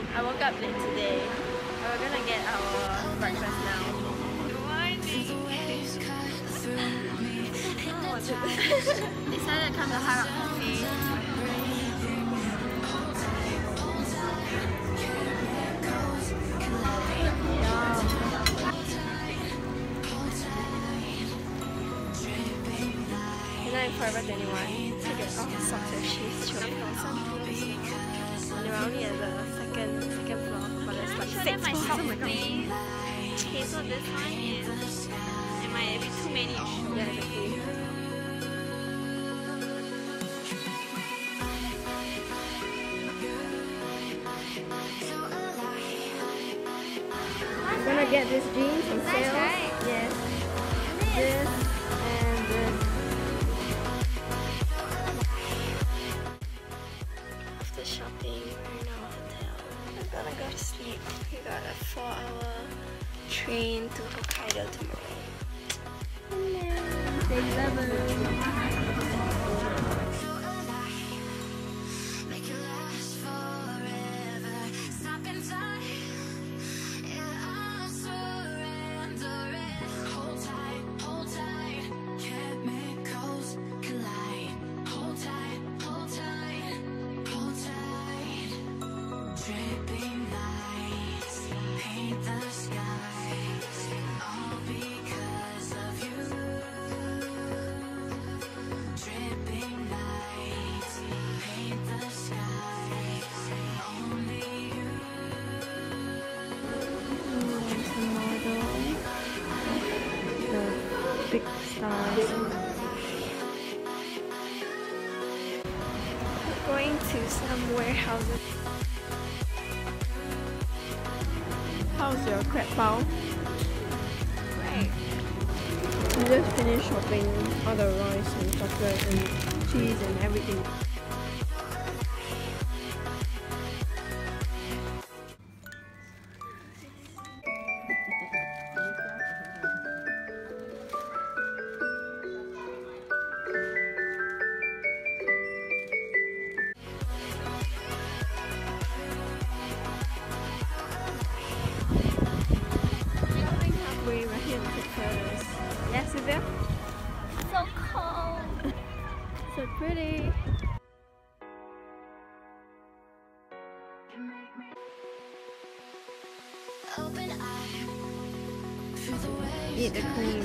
I woke up late today. We're gonna get our breakfast now. Decided to come to Hard Rock Cafe. In Forever 21 to get all the socks and shoes chosen on some clothes. And we're only at the second floor, but there's like 6 floors. Oh my god. Okay, so this one is, it might be too many shoes. Yeah, exactly. I'm gonna get this jeans on sale. Nice, right? Yes. This and this. After shopping, we're in our hotel. I'm gonna go to sleep. We got a 4-hour train to Hokkaido tomorrow. Hello. Day 11. Big stars. We're going to some warehouses. How's your crab bao? Great. We just finished shopping all the rice and chocolate and cheese and everything. Yes, Sylvia? So cold. So pretty. Eat the cream.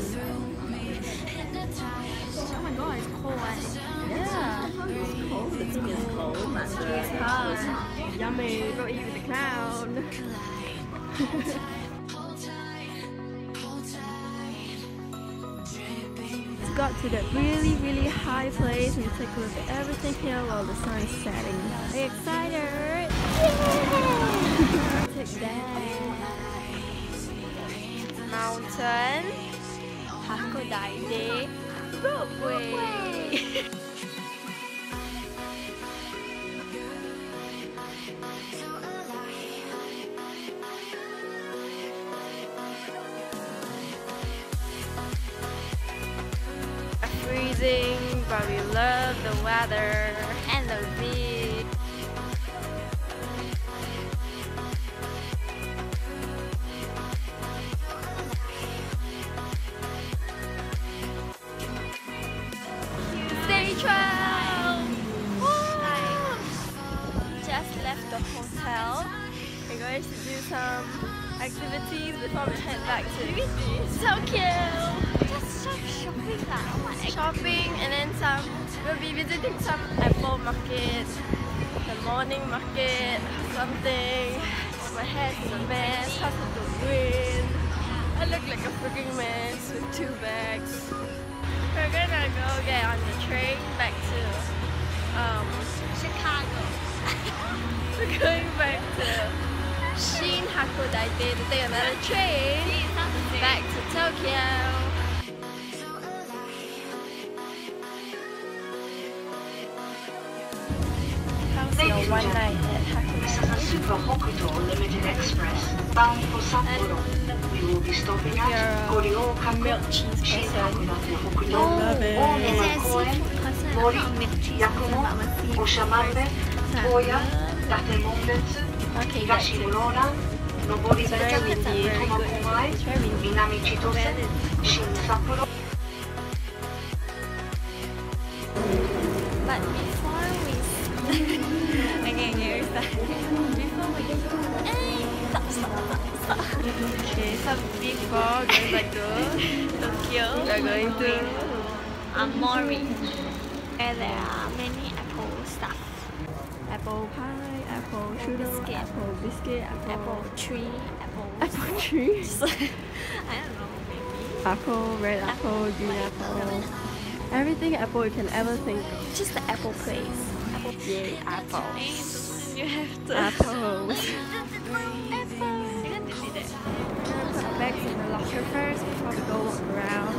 Oh my god, it's cold. Yeah. It's cold. The thing is cold, but it's hot. Yummy. Go eat with the clown. Got to that really high place and take a look at everything here while the sun is setting. Are you excited? Yay! Take that. Mountain, Hakodate, roadway. Freezing, but we love the weather and the beach. Day 12! Wow. Just left the hotel. We're going to do some activities before we head back to Tokyo. Shopping and then we'll be visiting some apple market, the morning market, something. My hair's a mess because of the wind. I look like a freaking mess with 2 bags. We're gonna go get on the train back to Chicago. We're going back to Shin Hakodate to take another train back to Tokyo. Your one night at Hakodate. Super Hokkaido Limited Express bound for Sapporo. We will be stopping at Goryokaku, milk cheese Shin person. Hakodate Hokkaido, Love it. Onema Koen, Mori, Yakumo, Oshamambe, Toya, Date Monbetsu, Higashi Muroran, Nobori Benjamin Tomakomai, Minami Chitose, Shin Sapporo. But before we okay, we start. Before we stop. Okay, so before going back to Tokyo, we are going to Amori, where there are many apple stuff. apple pie, apple sugar, biscuit. apple biscuit, Apple tree, apple tree, I don't know, maybe. apple, red apple, green apple, everything apple you can ever think of. Just the apple place. Yay, apple. You have to. Apples. Apple. You can do that. We're gonna put our bags in the locker first before we go walk around.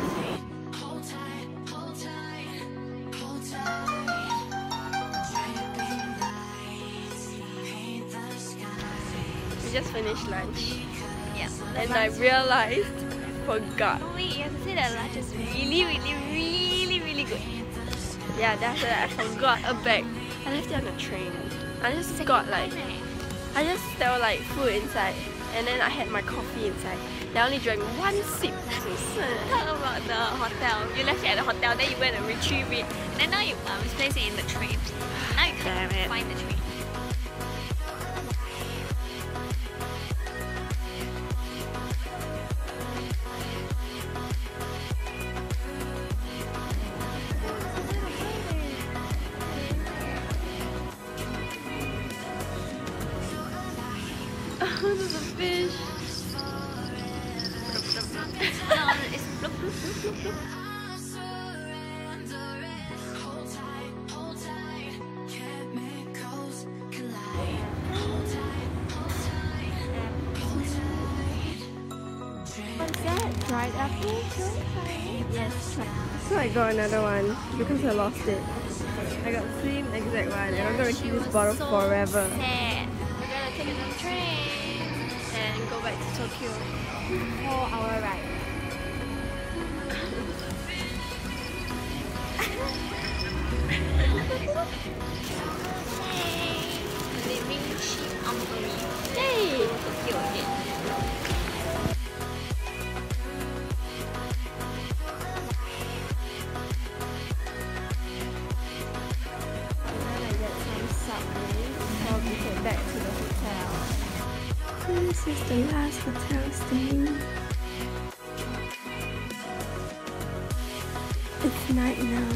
We just finished lunch Yeah. and I realized I forgot. Oh wait, you have to say that lunch is really good. Yeah, that's it. I forgot a bag. I left it on the train. I just got like, there were like food inside, and then I had my coffee inside. I only drank one sip. Talk about the hotel. You left it at the hotel, then you went and retrieve it. Then now you misplaced it in the train. Now you can't Damn it. find the train. Oh, there's a fish. No, it's bloop, bloop, bloop, bloop, bloop. What's that? Dried apple? Yes. So I got another one because I lost it. I got the same exact one and I'm gonna keep this bottle forever. Sad. We're gonna take another train and go back to Tokyo. 4-hour ride. Living sheep on the Yay! Tokyo again. Back to the hotel. This is the last hotel stay. It's night now.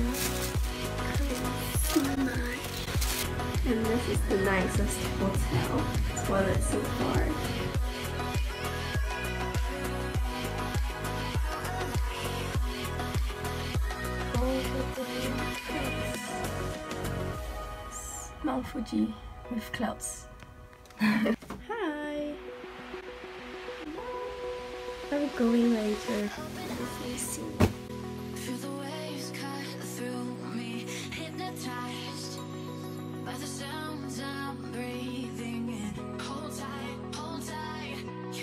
So much. And this is the nicest hotel toilet so far. Mount Fuji with clouds. Hi! I'm going later. DisneySea. Feel the waves cut through me, hypnotized by the sounds I'm breathing in. Hold tight,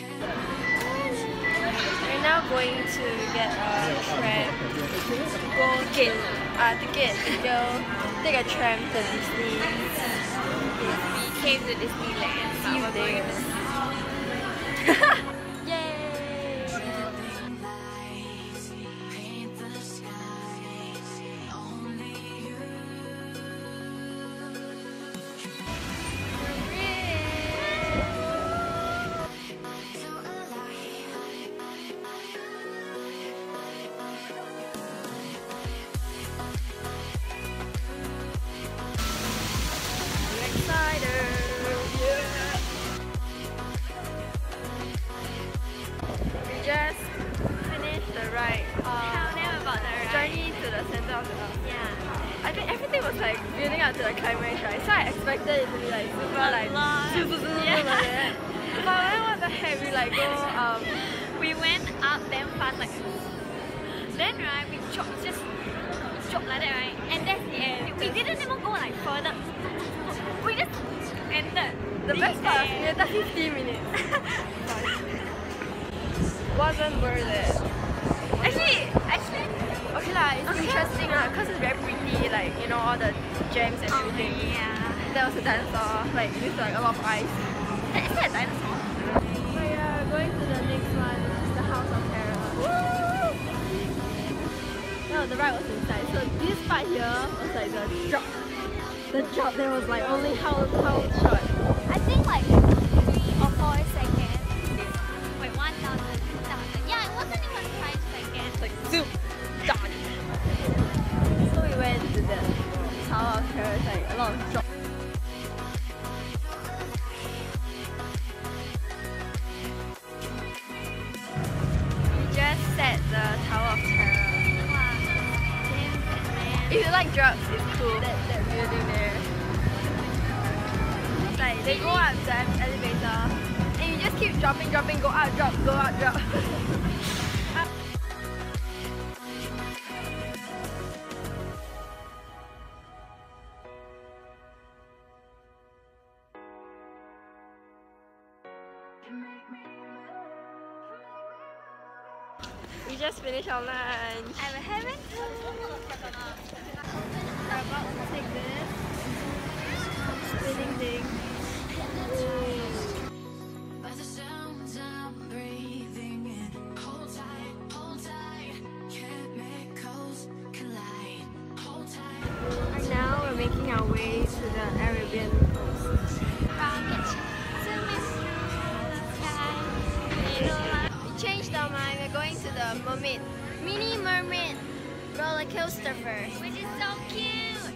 We're now going to get a tram to go take a tram to Disney. We came to Disneyland. See you there. paint the skies. Only you. We just finished the ride. Tell them about the ride. Journey to the center of the earth. Yeah. I think everything was like building up to the climax, right? So I expected it to be like super like Yeah. like that. But then what the heck, we like go We went up damn fast, like. Then right, we dropped like that, right? And that's the end. We didn't even go like further. We just ended. the best part was we had 15 minutes. Wasn't worth it. Actually, Okay lah, it's interesting lah, cause it's very pretty, like you know all the gems and everything. yeah. there was a dinosaur, like with like a lot of eyes. Is that a dinosaur? But yeah, going to the next one, which is the House of Terror. Woo! No, the ride was inside. So this part here was like the drop. The drop there was like only how short. I think like 3 or 4 seconds. Wait, 1,000, 2,000. Yeah, it wasn't even 5 seconds. Like zoom, done. So we went to the Tower of Terror, it's like a lot of drop. We just set the Tower of Terror. If you like drugs, it's cool. That building there. It's like they go up the elevator and you just keep dropping, go up, drop, go up, drop. We just finished our lunch. I haven't. We're about to take this spinning thing. By the sounds I'm breathing in. Hold tight, chemicals collide. Hold tight. And now we're making our way to the Arabian coast. We changed our mind. We're going to the mini mermaid roller coaster first. Which is so cute.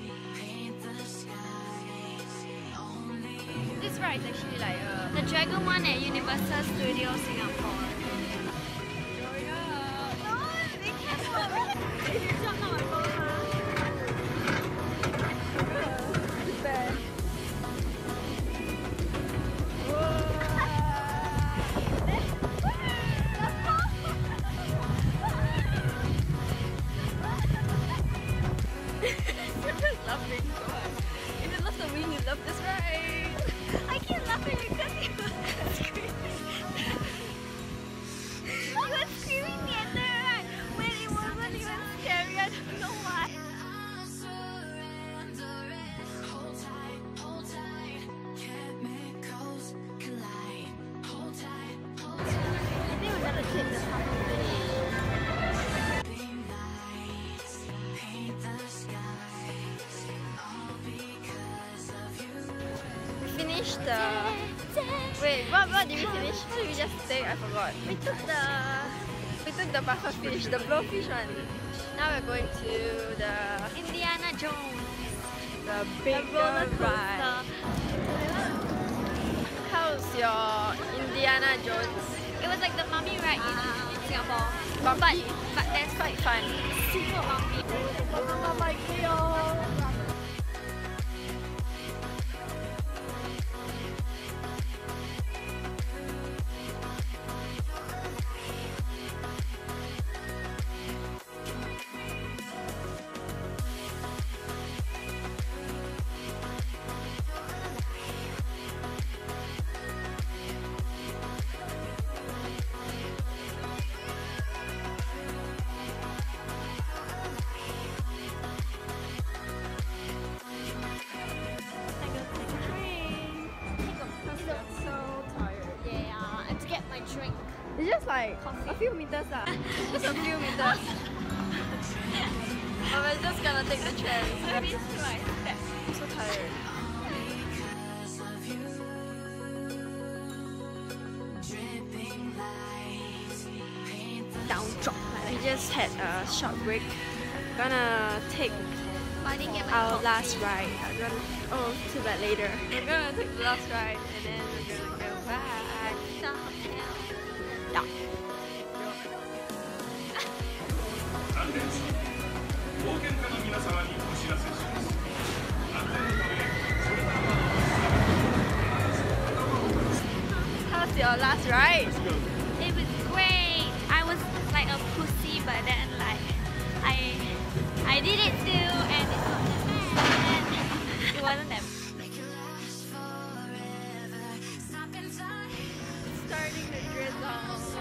This ride is actually like The dragon one at Universal Studios Singapore. Laughing so hard. If you love the wind, you love this ride. I keep laughing because he was screaming. He was screaming the entire ride when it wasn't even scary. I don't know why. Hold tight, chemicals collide. Hold tight, I think we're gonna take the top of the lights, paint the skies, all because of you. We finished the... Wait, what did we finish? What did we just take? I forgot. We took the puffer fish, the blowfish one. Now we're going to the Indiana Jones. the bigger roller ride. coaster. How's your Indiana Jones? It was like the mummy ride in Singapore. Bumpy. But that's Quite fun. super bumpy. Drink. It's just like Coffee. a few meters just a few meters. But we're just gonna take the chance. I'm so tired. Down drop. We just had a short break. Gonna take I didn't get my our coffee. last ride. Oh, too bad later. We're gonna take the last ride and then we're gonna go back. The hotel. Yeah. 冒険家の皆様にお知らせします。安全のため、それから How's your last ride? It was great. I was like a pussy, but then like I did it too, and it wasn't bad. It wasn't that. Starting to drizzle.